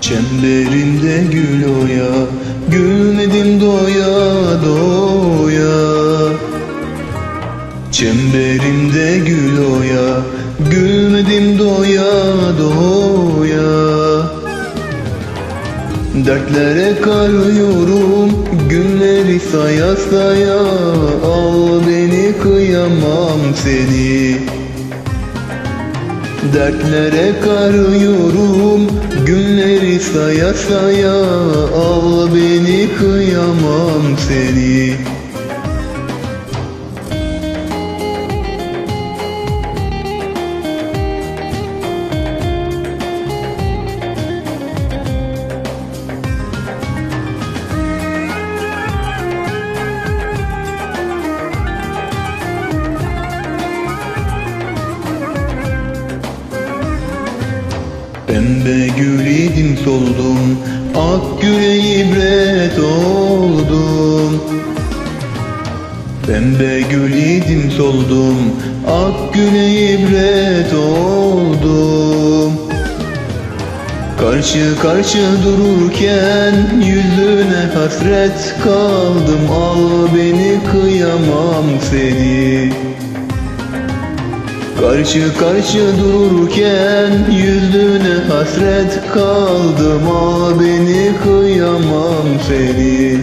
Çemberimde gül oya, gülmedim doya doya. Çemberimde gül oya, gülmedim doya doya. Dertlere karıyorum, günleri saya saya. Al beni, kıyamam seni. Dertlere karıyorum, günleri saya saya. Al beni, kıyamam seni. Pembe gül idim soldum, ak güle ibret oldum. Pembe gül idim soldum, ak güle ibret oldum. Karşı karşı dururken yüzüne hasret kaldım. Al beni, kıyamam seni. Karşı karşı dururken yüzüne hasret kaldım. Al beni, kıyamam seni.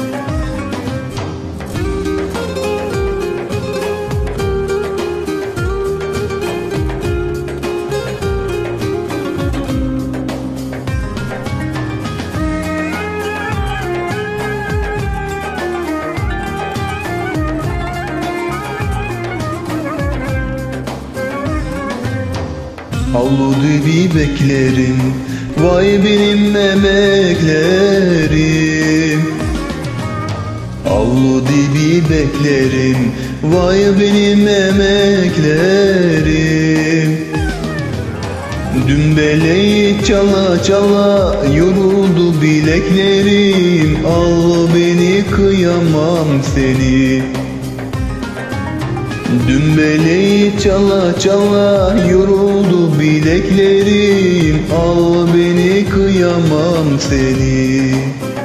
Avlu dibi beklerim, vay benim emeklerim. Avlu dibi beklerim, vay benim emeklerim. Dümbeleyi çala çala yoruldu bileklerim. Al beni, kıyamam seni. Dümbeleyi çala çala yoruldu bileklerim. Al beni, kıyamam seni.